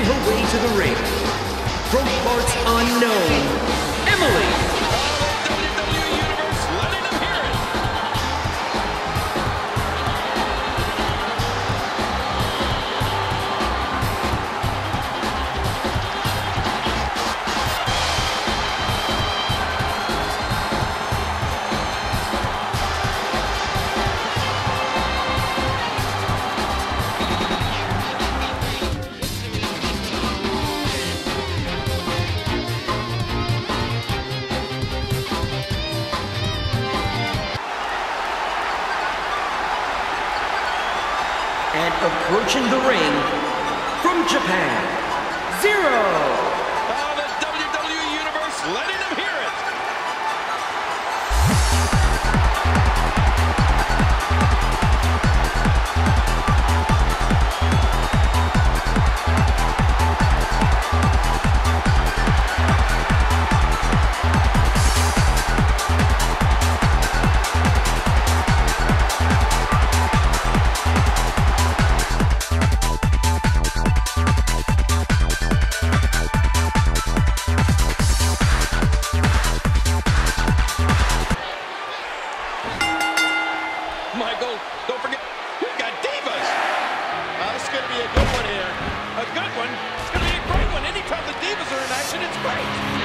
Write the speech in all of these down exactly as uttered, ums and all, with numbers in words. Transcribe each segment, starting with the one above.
making her way to the ring, from parts unknown, Emily. And approaching the ring, from Japan, Zero! Oh, the W W E Universe letting them hear it! Michael, don't forget, we've got divas. Uh, this is going to be a good one here. A good one? It's going to be a great one. Anytime the divas are in action, it's great.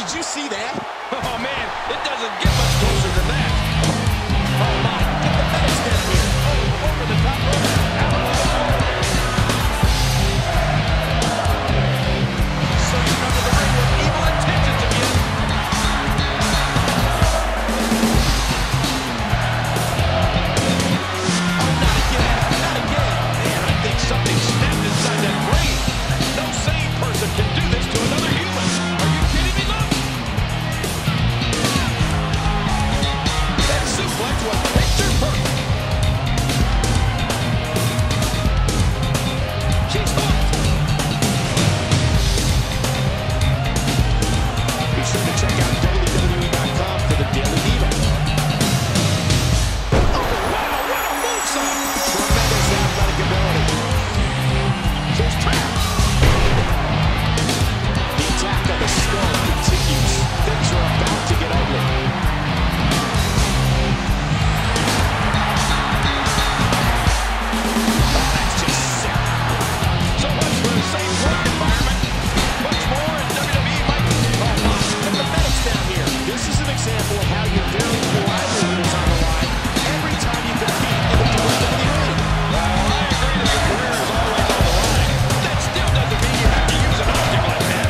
did you see that? Oh, man, it doesn't get much closer than that. Oh, my, get the medics down here. Oh, over the top rope. Out of the floor. Surging under the ring with evil intentions again. Oh, not again, not again. Man, I think something snapped inside that brain. No sane person can do this to another human. Are you kidding me, look? That suplex was picture perfect. She's hooked. Be sure to check out W W E dot com for the Daily Diva. Oh, wow, what a movesaw. Tremendous athletic ability. She's trapped. The attack on the skull continues. Things are about to get ugly. Oh, that's just sick. So much for a safe work environment. Much more in W W E might. Oh, my. Put the medics down here. This is an example of how your very livelihood is on the line every time you compete in the W W E. Well, I agree that your career is always on the line. That still doesn't mean you have to use an object like that.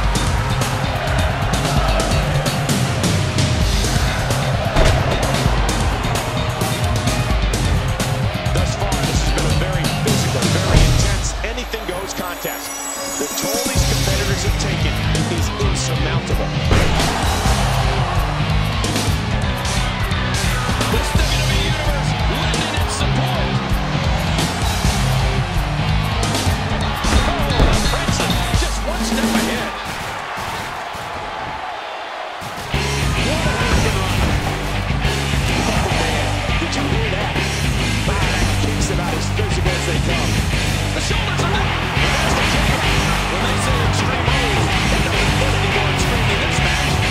Thus far, this has been a very physical, very intense, anything-goes contest. The toll these competitors have taken is insurmountable. This W W E Universe lending its support. Oh, the Princeton, just one step ahead. What a hurricane run. Oh, man, did you hear that? Wow, that kicks about as physical as they come. The shoulders are down. And that's the kicker. When they say extreme moves, it doesn't get any more extreme than this match.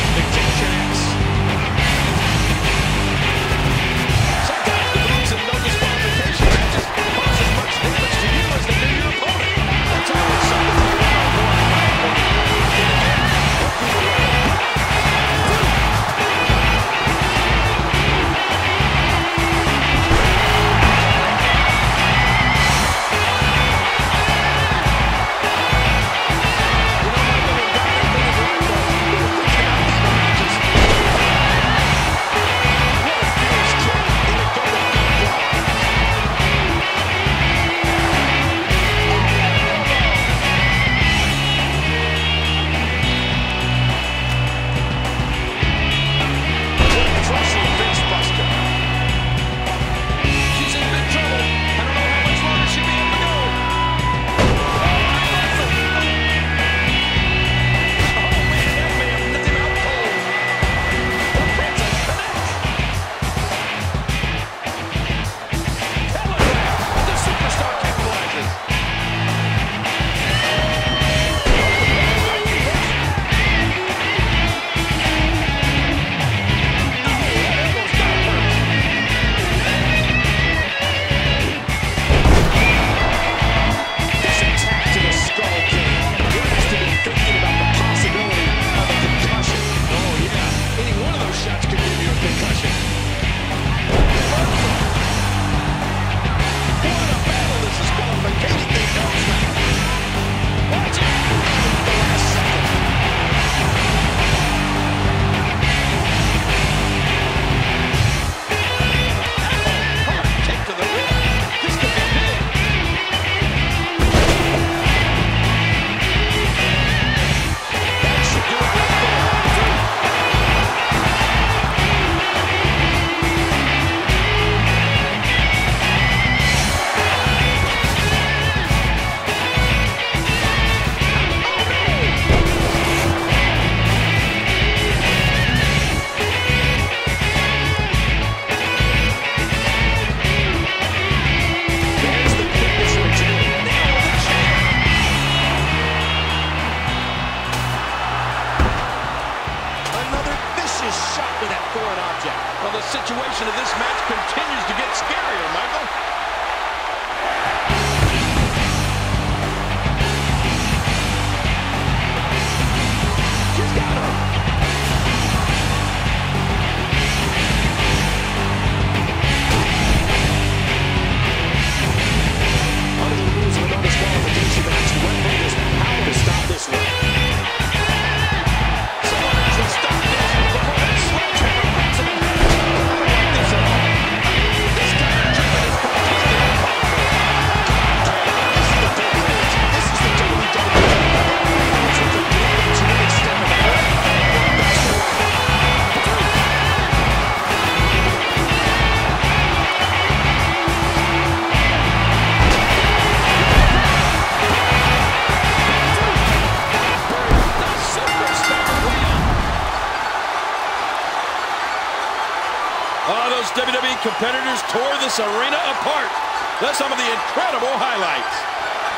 competitors tore this arena apart. That's some of the incredible highlights.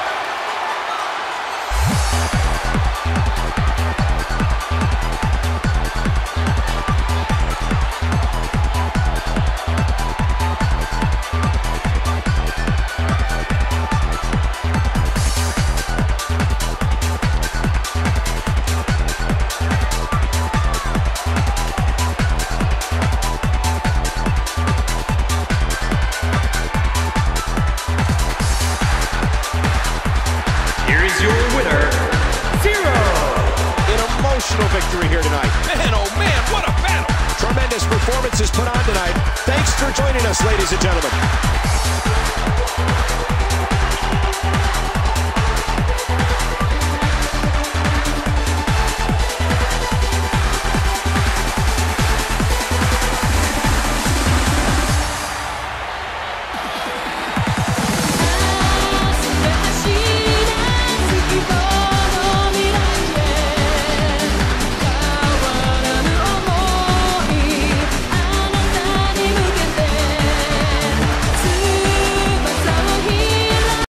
Victory here tonight. Man, oh man, what a battle! Tremendous performances put on tonight. Thanks for joining us, ladies and gentlemen.